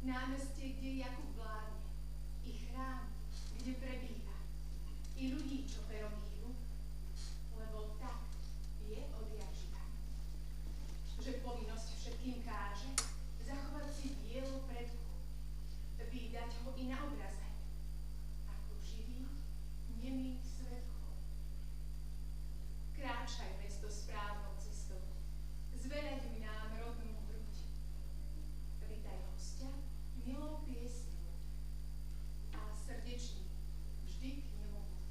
námestie, kde Jakub vládne, i chrám, kde prebýva, i ľudí, čo perom hýbu, lebo tak je odjakživa, že povinnosť všetkým káže zachovať si dielo predku, vydať ho i na obraze, ako živý, nemý svedkov. Kráčaj mesto správnou cestou, zveľaďuj nám rodnú hruď. Vítaj hostia milou piesňou a srdečný vždy k nemu buď.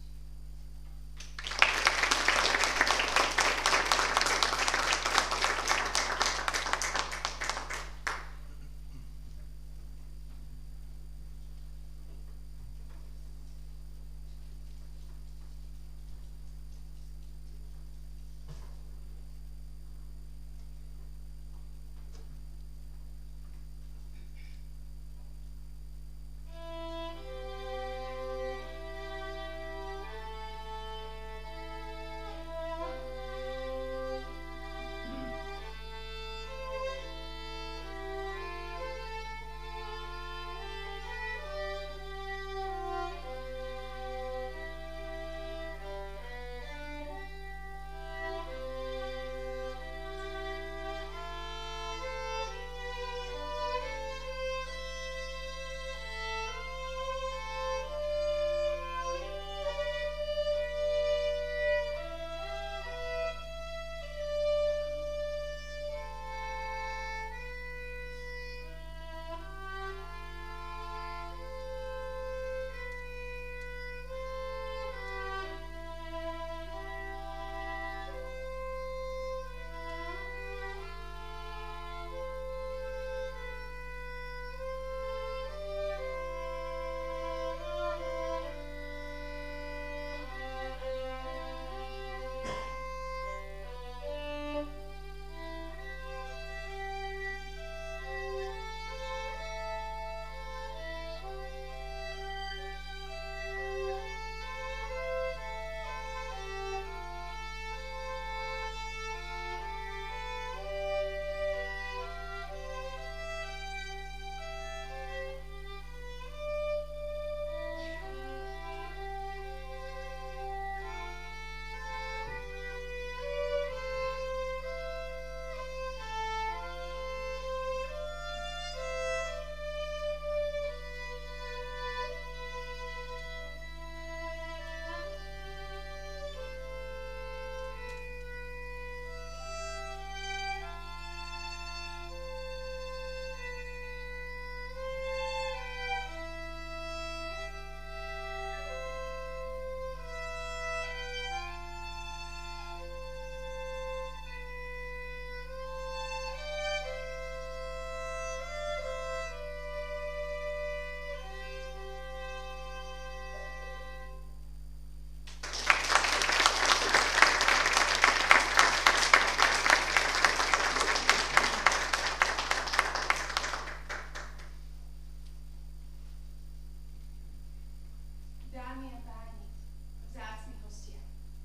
Dámy a páni, vzácni hostia,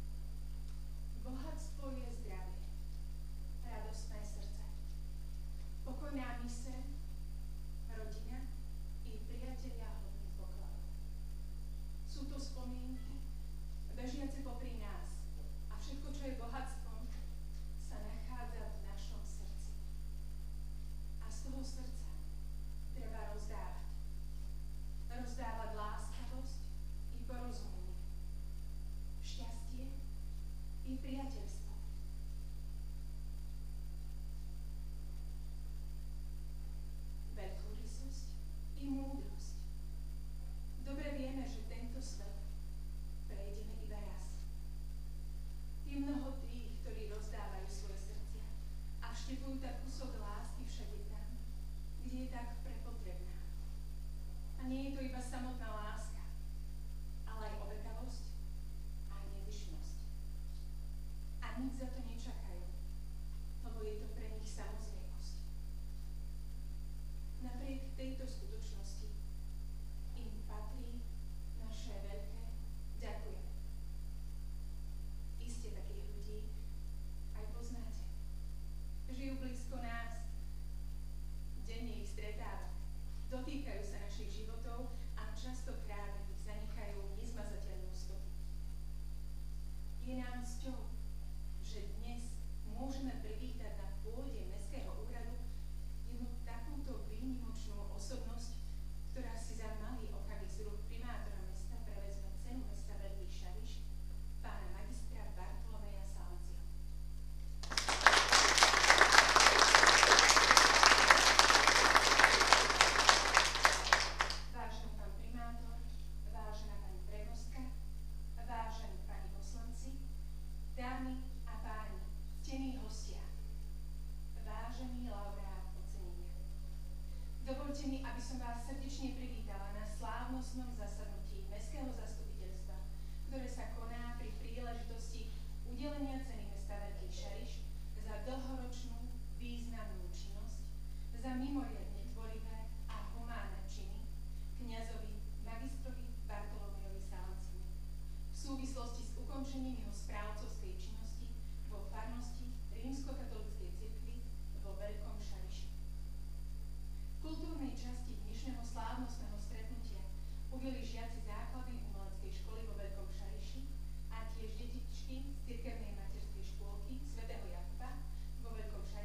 bohatstvo je zdravie, radostné srdce, pokojná myseľ, rodina i priatelia hodných pokladov. Sú to spomienky, bežiace popri nás, a všetko, čo je bohatstvom, sa nachádza v našom srdci. A z toho srdca treba rozdávať. Rozdávať láskavosť i porozumenie, šťastie i priateľstvo. Veľkorysosť i múdrosť. Dobre vieme, že tento svet prejdeme iba raz. Je mnoho tých, ktorí rozdávajú svoje srdcia a vštepujú tak kúsok lásky všade tam, kde je tak prepotrebná. A nie je to iba samotná láska, ale aj obetavosť a nezištnosť. A nič za to nečakajú, lebo je to pre nich samozrejmosť. Napriek tejto skutočnosti im patrí naše veľké ďakujem. Iste takých ľudí aj poznáte. Žijú blízko nás, denne ich stretávame. Dovoľte mi, aby som vás srdečne privítala na slávnostnom zasadnutí Mestského zastupiteľstva, ktoré sa koná pri príležitosti udelenia ceny mesta Veľký Šariš za dlhoročnú významnú činnosť, za mimoriadne tvorivé a humánne činy kňazovi magistrovi Bartolomiovi Salancimu v súvislosti s ukončením jeho správcovskej činnosti vo farnosti Rímskokatolíckej cirkvi vo Veľkom Šariši. V kultúrnej časti dnešného slávnostného stretnutia uvieli žiaci základnej umeleckej školy vo Veľkom Šariši a tiež detičky z cirkevnej materskej škôlky svätého Jakuba vo Veľkom Šariši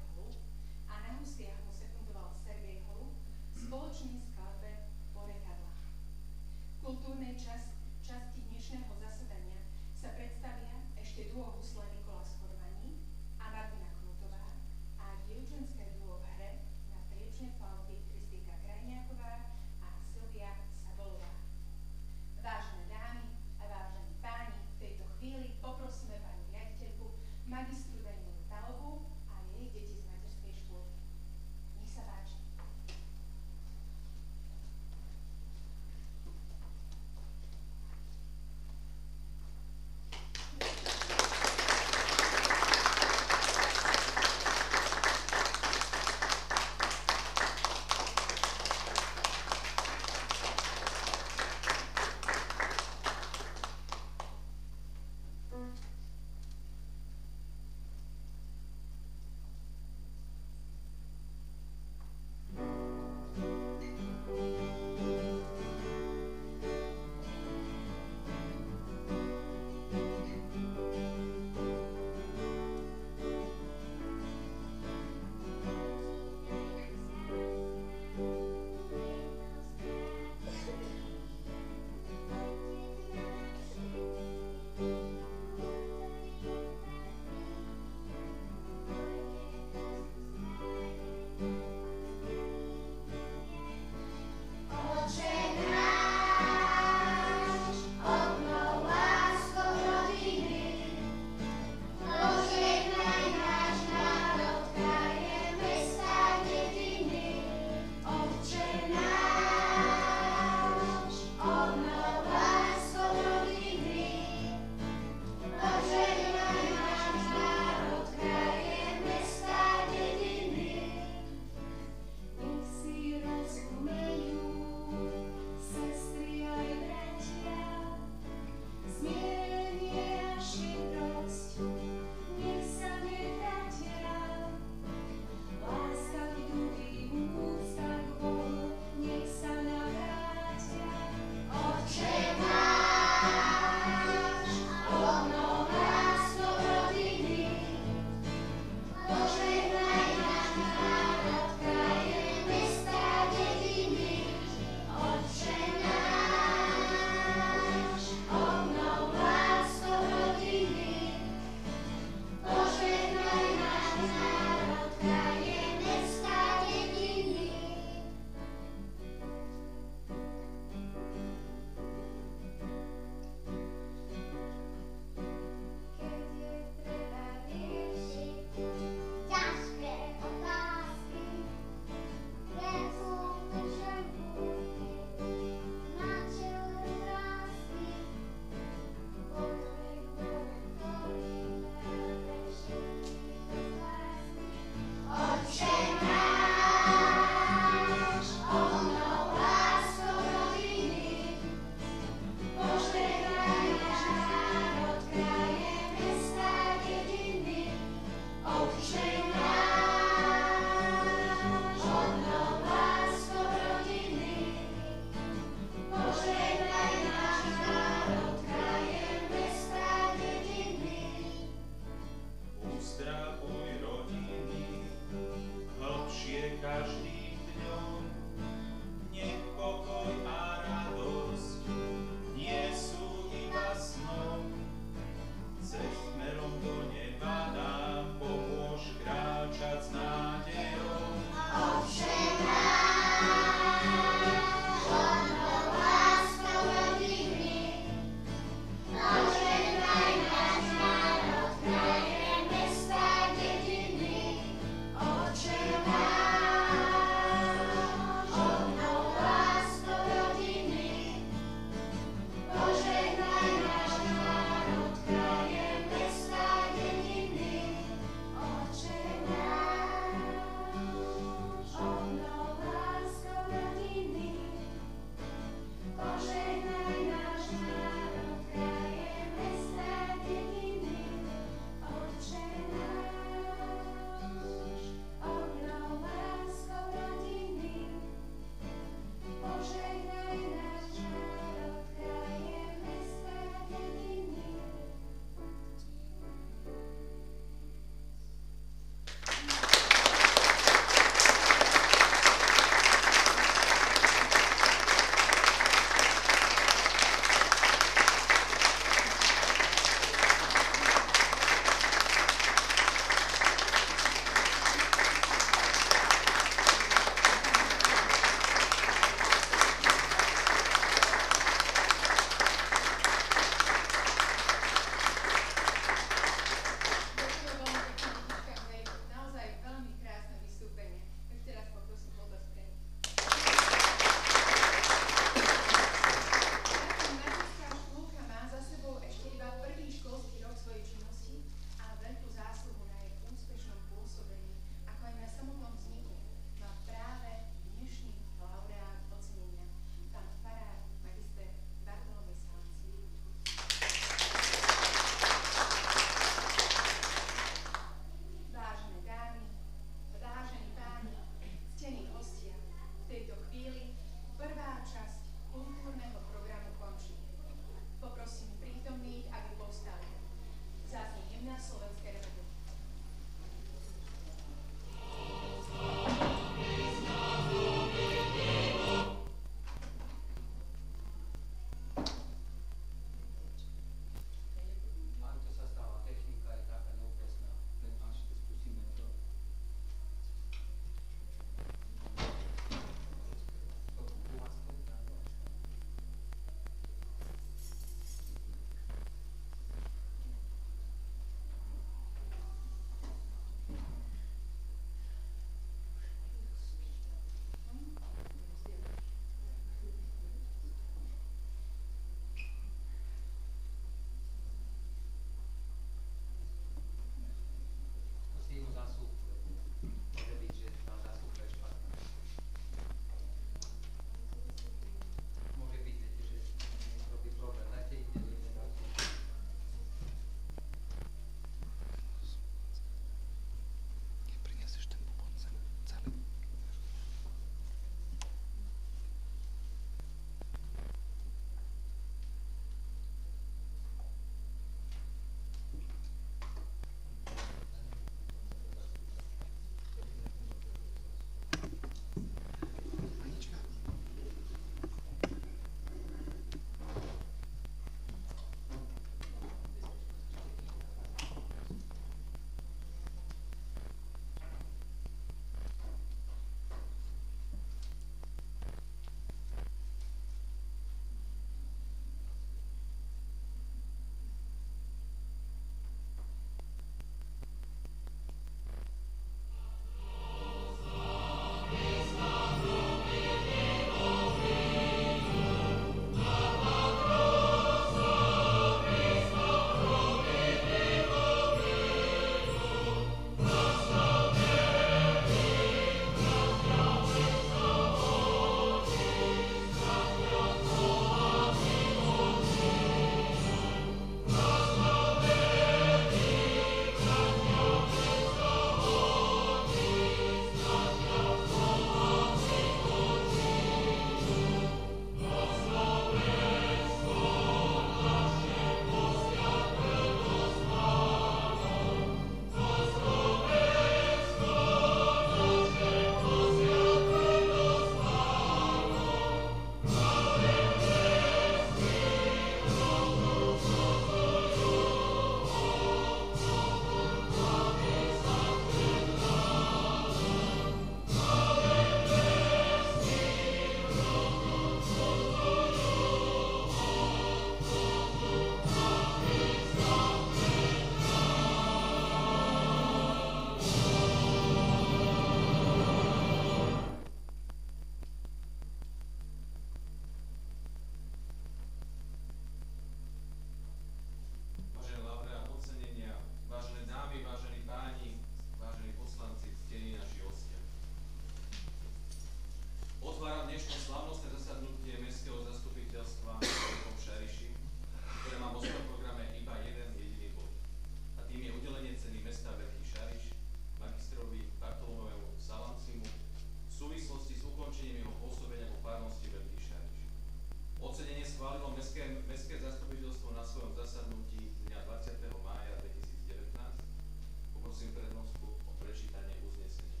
Mestské zastupiteľstvo na svojom zasadnutí dňa 20. mája 2019 poprosím prednostku o prečítanie uznesenia.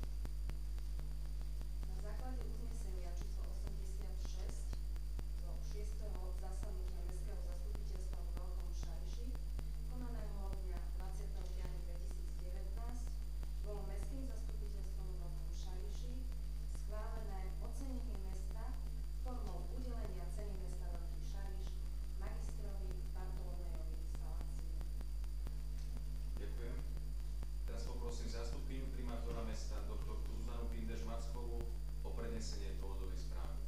Na základe uznesenia číslo 86 zo 6. zasadnutia Mestského zastupiteľstva v Veľkom Šariši, konaného dňa 20.5.2019, bolo Mestským zastupiteľstvom v Veľkom Šariši schválené ocenenie mesta formou udelenia ceny mesta Veľký Šariš magistrovi Bartolomejovi Salanciovi. Ďakujem. Teraz poprosím zástupkyňu primátora mesta dr. Zuzanu Pindeš-Mackovú o prednesenie dôvodovej správy.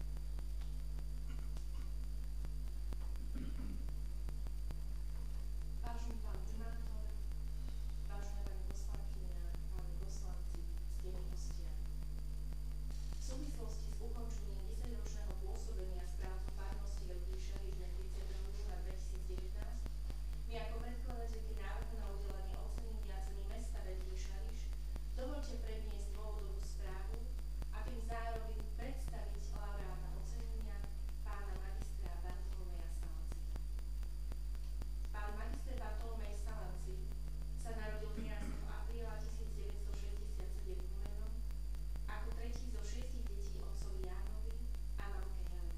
Vážený pán primátor, vážené pani poslankyne, páni poslanci, ctení hostia. V súvislosti s ukončením 10-ročného pôsobenia správcu farnosti Veľký Šariš na 30. júna 2019 mi ako predkladateľke návrhu na udelenie ocenenia ceny mesta Veľký Šariš dovoľte predniesť dôvodovú správu a tým zároveň predstaviť laureáta ocenenia pána magistra Bartolomeja Salanci. Pán magister Bartolomej Salanci sa narodil 13. apríla 1967 v Humennom ako tretí zo 6 detí otcovi Jánovi a mamke Helene.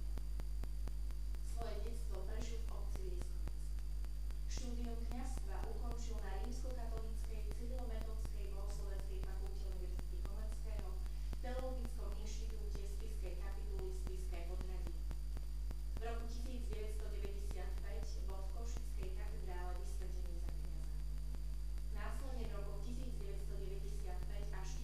Svoje detstvo prežil v obci Lieskovec. Štúdium kňazstva ukončil na Rímskokatolíckej civilometodskej bohoslovenskej fakulte Univerzity Komenského v Teologickom inštitúte Spišskej kapituly Spišské Podhradie. V roku 1995 bol v Košickej katedrále vysvetený za kňaza. Následne v rokoch 1995 až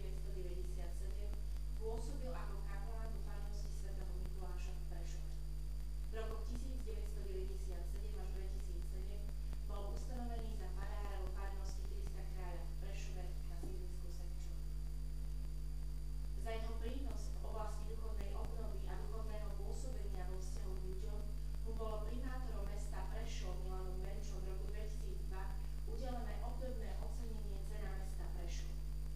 1997 pôsobil ako kapelán vo farnosti svätého Mikuláša v Prešove. V rokoch 1997 až 2007 bol ustanovený za farára vo farnosti Krista Kráľa v Prešove na sídlisku Sekčov. Za jeho prínos v oblasti duchovnej obnovy a duchovného pôsobenia vo vzťahu k ľuďom mu bolo primátorom mesta Prešov Milanom Benčom v roku 2002 udelené obdobné ocenenie Cena mesta Prešov.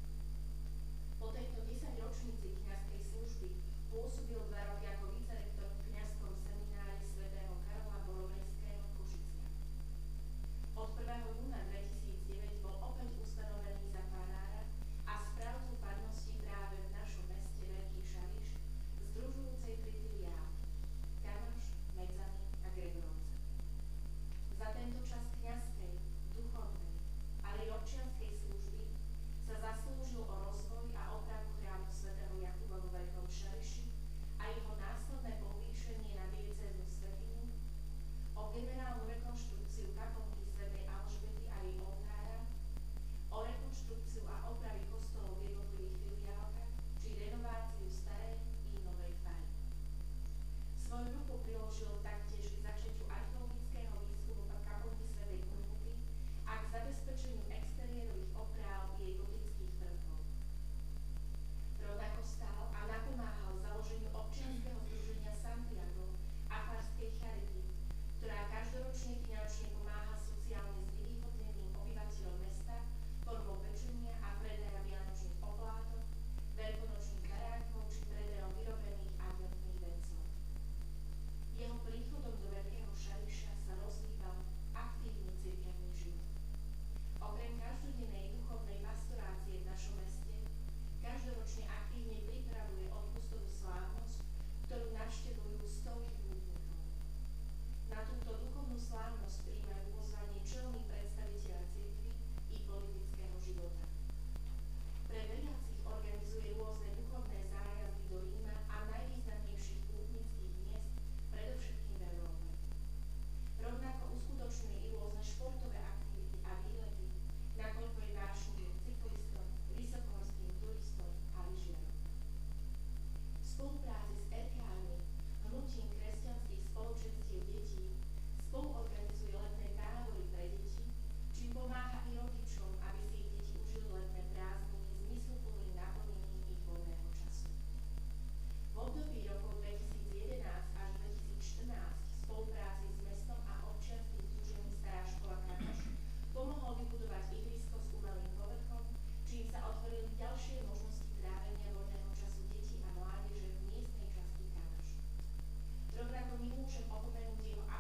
Po tejto 10-ročnici kňazskej služby pôsobil 2 roky ako vicerektor v kňazskom seminári svätého Karola Boromejského v Košiciach. Od 1. júna 2009 bol opäť ustanovený za farára a správcu farnosti práve v našom meste Veľký Šariš, združujúcej 3 filiály Kanoš, Medzany a Gregorovce. Za tento čas kňazskej, duchovnej, ale i občianskej služby sa zaslúžil o rozvoj a opravu chrámu svätého Jakuba vo Veľkom Šariši a jeho následné povýšenie na diecéznu svätyňu, o generálnu rekonštrukciu kaplnky svätej Alžbety a jej oltára, o rekonštrukciu a opravy kostolov v jednotlivých filiálkach či renováciu starej i novej fary. Svoju ruku priložil taktiež k začatiu archeologického výskumu kaplnky svätej Kunhuty a k zabezpečeniu exteriérových opráv jej gotických prvkov. Rovnako stál a napomáhal založeniu občianskeho združenia Santiago a farskej charity, ktorá každoročne finančne pomáha sociálne znevýhodneným obyvateľom mesta formou pečenia a predaja vianočných oplátok, veľkonočných barákov či predajom vyrobených adventných vencov. Jeho príchodom do Veľkého Šariša sa rozhýbal aktívny cirkevný život. Okrem každodennej duchovnej pastorácie v našom meste, každoročne aktívne pripravuje odpustovú slávnosť, ktorú navštevujú stovky pútnikov. Na túto duchovnú slávnosť prijímajú pozvanie čelní predstavitelia cirkvi i politického života. Pre veriacich organizuje rôzne duchovné zájazdy do Ríma a najvýznamnejších pútnických miest, predovšetkým v Európe. Rovnako uskutočňuje i rôzne športové aktivity a výlety, nakoľko je vášnivým cyklistom, vysokohorským turistom a lyžiarom. V spolupráci s RKM, Hnutím kresťanských spoločenstiev detí, spoluorganizuje letné tábory pre deti, čím pomáha i rodičom, aby si ich deti užili letné prázdniny zmysluplným naplnením ich voľného času. V období rokov 2011 až 2014 v spolupráci s mestom a občianskym združením Stará škola Kanoš pomohol vybudovať ihrisko s umelým povrchom, čím sa otvorili ďalšie možnosti trávenia voľného času detí a mládeže v miestnej časti Kanoš. Rovnako nemôžem opomenúť jeho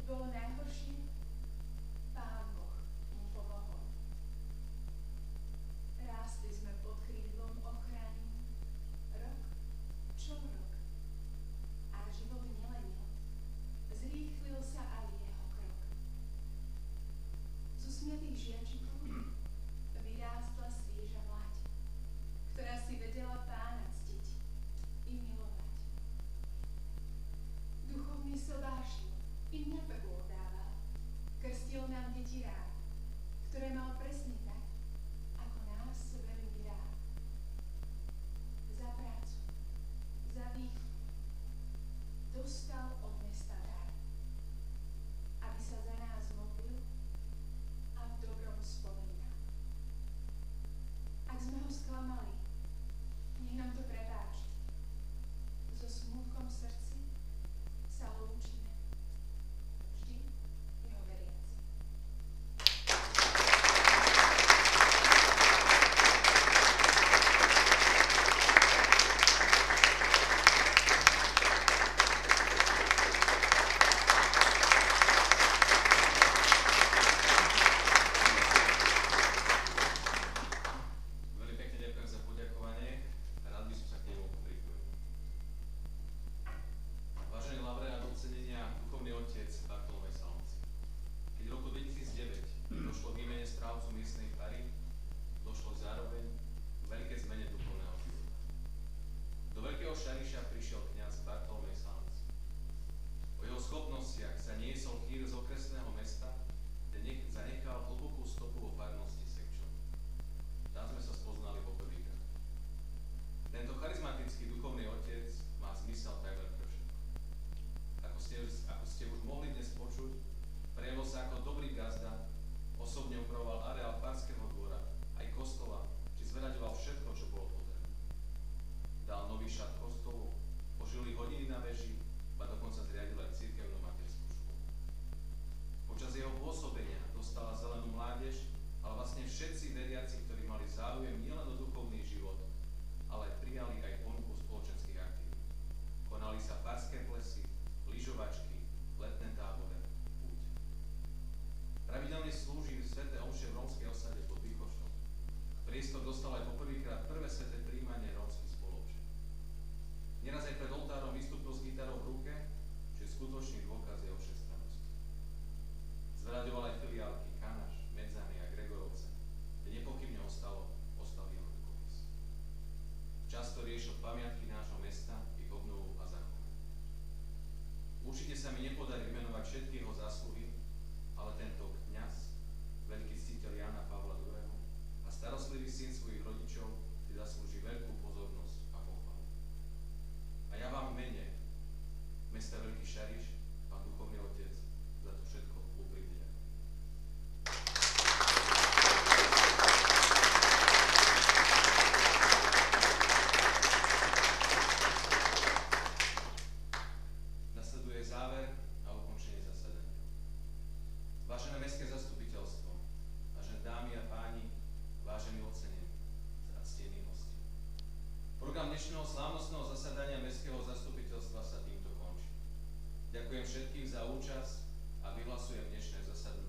bolo najhoršie, Pán Boh mu pomohol. Rástli sme pod krídlom ochrany, rok čo rok. A život nelenil, zrýchlil sa aj jeho krok. Z usmiatých žiačikov vyrástla svieža mlať, ktorá si vedela Pána ctiť i milovať. Duchovný sobášil i mňa pevôr dával, krstil nám deti rád, ktoré mal presne tak, ako nás veľmi rád. Za prácu, za východ dostal od mesta dar, aby sa za nás modlil a v dobrom spomínal. Ak sme ho sklamali, nech nám to prepáči. So smútkom v srdci sa lúčime. Vždy jeho veriaci. Veľmi pekne ďakujem za poďakovanie. Rád by som sa k nemu pripojil. Vážený laureát ocenenia, duchovný otec Bartolomej Salomci. Keď v roku 2009 došlo k výmene správcu miestnej fary, došlo zároveň k veľkej zmene duchovného života. Do Veľkého Šariša prišiel kňaz Bartolomej Salomci. O jeho schopnostiach sa niesol chýr z okresného mesta, kde zanechal hlbokú stopu vo farnosti Sekčov. Tam sme sa spoznali poprvýkrát. Tento charizmatický duchovný otec má zmysel takmer pre všetko. Ako ste už mohli dnes počuť, prejavil sa ako dobrý gazda, osobne upravoval areál farského dvora, aj kostola, či zveľaďoval všetko, čo bolo potrebné. Dal nový šat kostolu, požili hodiny na veži, a dokonca zriadil aj cirkevnú materskú školu. Počas jeho pôsobenia dostala zelenú mládež, ale vlastne všetci veriaci, ktorí mali záujem nielen o duchovný život, ale prijali aj ponuku spoločenských aktivít. Konali sa farské plesy, lyžovačky, letné tábory, púť. Pravidelne slúži sväté omše v rómskej osade pod Výchošom. Priestor dostal aj poprvýkrát prvé sväté prijímanie rómskych spoločen. Nieraz aj pred oltárom vystúpil s gitarou v ruke, čo je skutočný dôkaz jeho všestrannosti. Zveľaďoval aj filiálky Kanaš, Medzany a Gregorovce, kde nepochybne ostal jeho rukopis. Často riešil pamiatky nášho mesta, ich obnovu a zachovanie. Určite sa mi nepodarí vymenovať všetky jeho zásluhy, ale tento kňaz, veľký ctiteľ Jána Pavla II. A starostlivý syn svojich rodičov si zaslúži veľkú pozornosť a pochvalu. A ja vám v mene mesta Veľký Šariš, pán duchovný otec, za to všetko úprimne ďakujem. Nasleduje záver a ukončenie zasadania. Vážené mestské zastupiteľstvo, vážené dámy a páni, vážení ocenení, ctení hostia. Program dnešného slávnostného zasadania mestského zastupiteľstva sa týmto končí. Ďakujem všetkým za účasť a vyhlasujem dnešné zasadnutie